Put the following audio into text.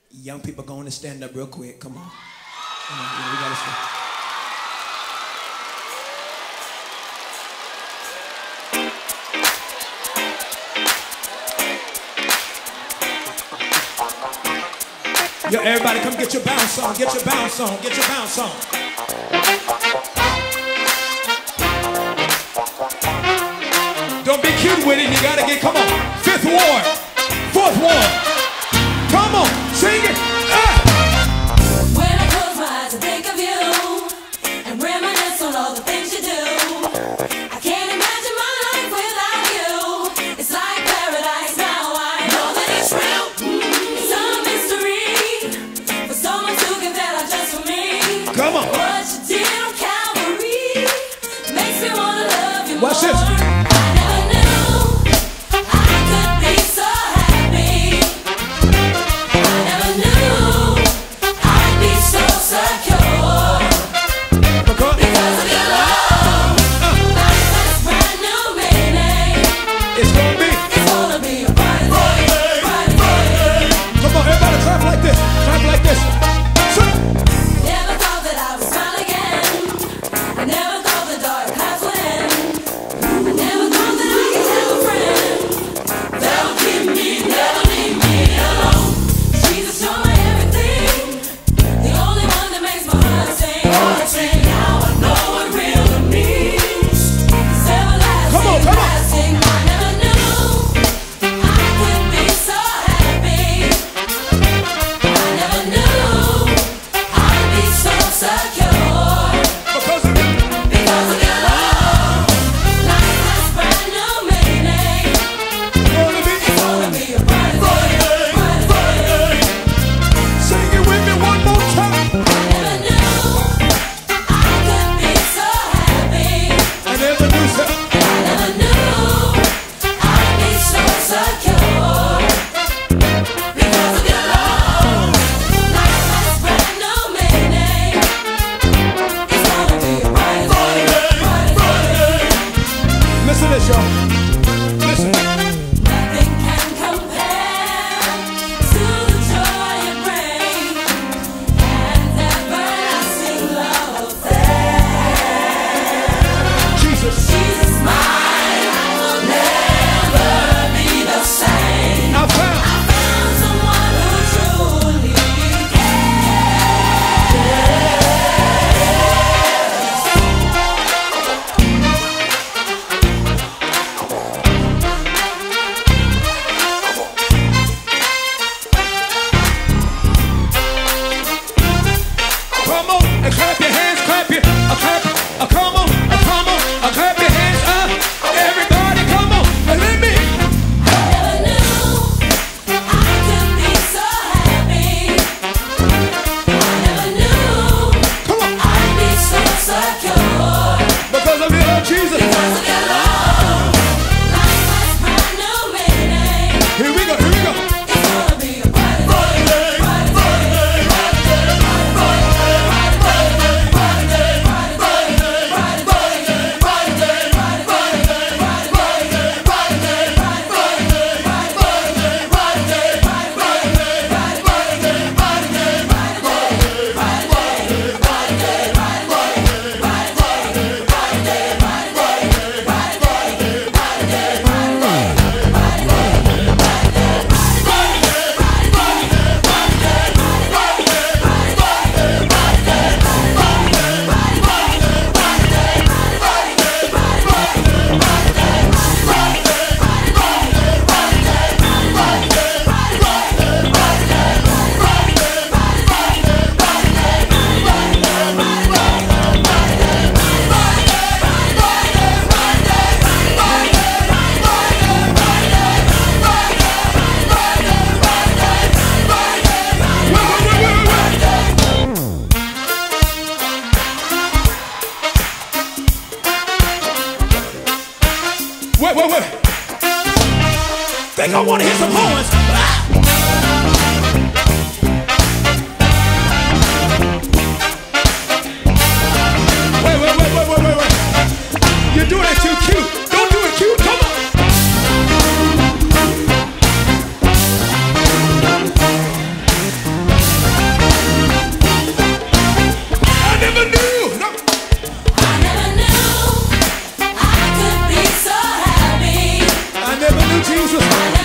Young people going to stand up real quick. Come on. Come on, we gotta stand. Yo, everybody come get your bounce on, get your bounce on, get your bounce on. Don't be cute with it, you gotta get, come on. Fifth ward, fourth ward. Come on, sing it. When I close my eyes, I think of you and reminisce on all the things you do. I can't imagine my life without you. It's like paradise now. I know that it's real. It's a mystery, but so much you give that are just for me. Come on. What you did on Calvary makes me wanna love you more. Watch this. Wait. Think I want to hear some horns. Wait. You're doing it too cute. Don't do it cute. Come on. Jesus.